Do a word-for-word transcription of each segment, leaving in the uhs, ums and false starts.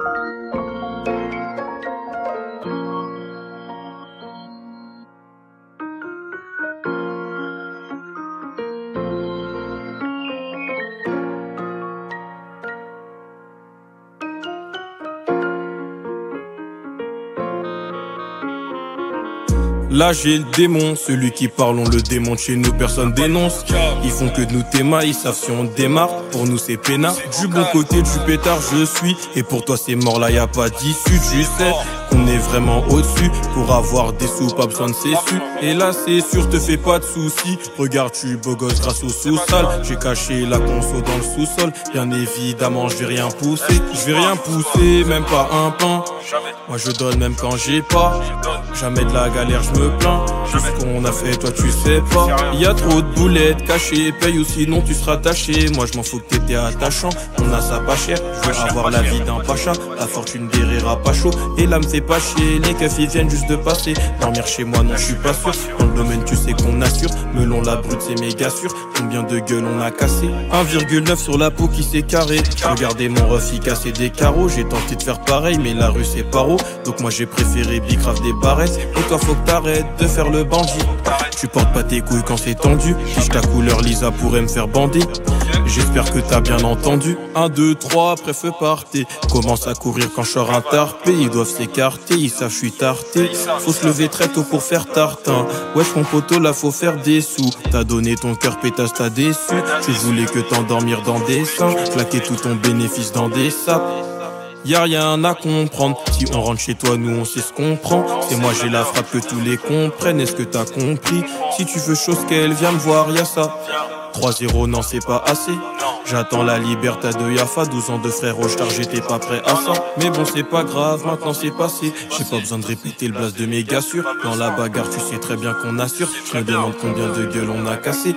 Là j'ai le démon, celui qui parle on le démonte, chez nous personne dénonce. Ils font que de nous théma, ils savent si on démarre, pour nous c'est peinard. Du bon côté du pétard je suis, et pour toi c'est mort là y a pas d'issue. Tu sais qu'on est vraiment au-dessus, pour avoir des sous pas besoin de ses su. Et là c'est sûr te fais pas de soucis, regarde tu beau gosse grâce au sous-sol. J'ai caché la conso dans le sous-sol, bien évidemment je vais rien pousser. Je vais rien pousser, même pas un pain. Moi je donne même quand j'ai pas, jamais de la galère je me plains. Tout ce qu'on a fait toi tu sais pas. Y a trop de boulettes cachées, paye ou sinon tu seras taché. Moi je m'en fous que t'étais attachant, on a ça pas cher. Je veux avoir la vie d'un pacha, la fortune d'Herrera pas chaud. Et là me fait pas chier, les keufs ils viennent juste de passer. Dormir chez moi non je suis pas sûr, dans le domaine tu sais qu'on assure. Melon la brute c'est méga sûr, combien de gueules on a cassé. un virgule neuf sur la peau qui s'est carré. Regardez mon ref il cassait des carreaux. J'ai tenté de faire pareil mais la rue c'est paro. Donc moi j'ai préféré bicrave des barrettes. Et toi faut que t'arrêtes de faire le bandit. Tu portes pas tes couilles quand c'est tendu. Fiche ta couleur Lisa pourrait me faire bander. J'espère que t'as bien entendu. un, deux, trois, après feu partez. Commence à courir quand je sors un tarpé. Ils doivent s'écarter, ils savent je suis tarté. Faut se lever très tôt pour faire tartin. Wesh mon poteau là faut faire des sous. T'as donné ton cœur pétasse t'as déçu. Tu voulais que t'endormir dans des seins, claquer tout ton bénéfice dans des sapes. Y'a rien à comprendre, si on rentre chez toi nous on sait ce qu'on prend. C'est moi j'ai la frappe que tous les comprennent, est-ce que t'as compris? Si tu veux chose qu'elle viens me voir y'a ça. trois zéro non c'est pas assez. J'attends la liberté de Yafa, douze ans de frère au star, j'étais pas prêt à ça. Mais bon c'est pas grave, maintenant c'est passé. J'ai pas besoin de répéter le blast de mes gars sûrs. Dans la bagarre tu sais très bien qu'on assure. Je me demande combien de gueules on a cassé.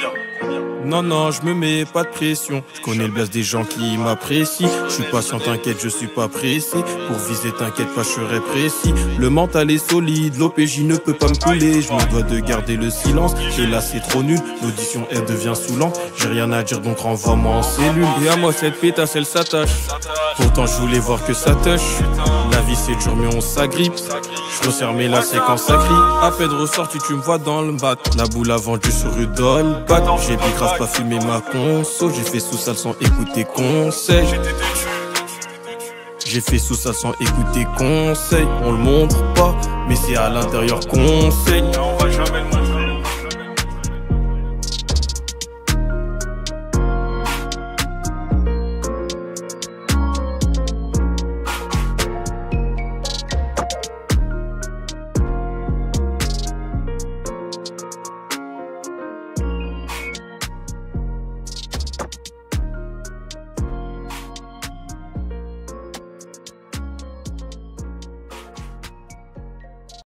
Non, non, je me mets pas de pression. Je connais le blast des gens qui m'apprécient. Je suis patient, t'inquiète, je suis pas pressé. Pour viser, t'inquiète pas, je serai précis. Le mental est solide, l'O P J ne peut pas me couler. Je me dois de garder le silence. Et là, c'est trop nul. L'audition, elle devient saoulante. J'ai rien à dire, donc renvoie-moi en cellule. Et à moi, cette pétasse, elle s'attache. Pourtant, je voulais voir que ça touche. La vie, c'est dur, mais on s'agrippe. Je resserre mes lacets quand ça crie. À peine ressorti, tu me vois dans le bac. La boule a vendu sur Rudolbac. J'ai bicrave pas fumer ma conso. J'ai fait sous ça sans écouter conseil. J'ai fait sous ça sans écouter conseil. On le montre pas, mais c'est à l'intérieur qu'on sait. On va jamais le montrer.